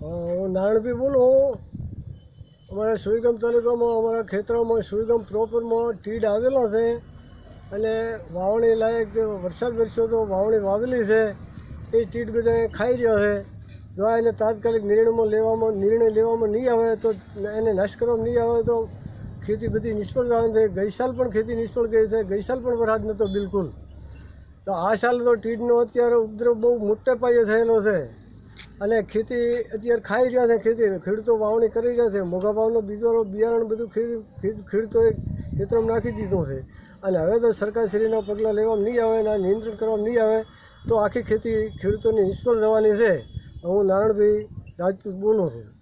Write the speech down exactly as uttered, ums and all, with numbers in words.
હું નારણભાઈ બોલું. અમારા સુઈગામ તાલુકામાં અમારા ખેતરોમાં સુઈગામ પ્રોપરમાં તીડ આવેલો છે અને વાવણી લાયક વરસાદ વરસ્યો તો વાવણી વાવેલી છે એ તીડ બધા ખાઈ રહ્યો છે. જો એને તાત્કાલિક નિર્ણયમાં લેવામાં નિર્ણય લેવામાં નહીં આવે તો એને નાશ કરવામાં નહીં આવે તો ખેતી બધી નિષ્ફળ જવાની છે. ગઈ સાલ પણ ખેતી નિષ્ફળ ગઈ છે. ગઈ સાલ પણ વરસાદ નહોતો બિલકુલ. તો આ સાલ તો તીડનો અત્યારે ઉપદ્રવ બહુ મોટે પાયે થયેલો છે અને ખેતી અત્યારે ખાઈ રહ્યા છે. ખેતી ખેડૂતો વાવણી કરી રહ્યા છે. મોંઘા ભાવનો બીજો બિયારણ બધું ખેડૂતોએ ખેતરમાં નાખી દીધું છે અને હવે તો સરકારશ્રીના પગલાં લેવામાં નહીં આવે અને નિયંત્રણ કરવામાં નહીં આવે તો આખી ખેતી ખેડૂતોની નિષ્ફળ જવાની છે. હું નારણભાઈ રાજપૂત બોલું છું.